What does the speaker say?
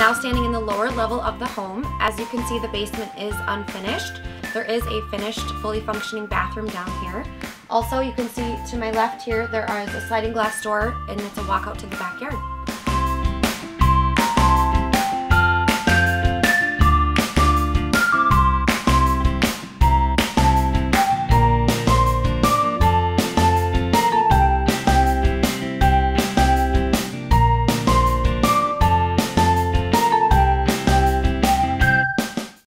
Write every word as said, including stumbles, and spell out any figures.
now standing in the lower level of the home. As you can see, the basement is unfinished. There is a finished, fully functioning bathroom down here. Also, you can see to my left here, there is a sliding glass door, and it's a walkout to the backyard.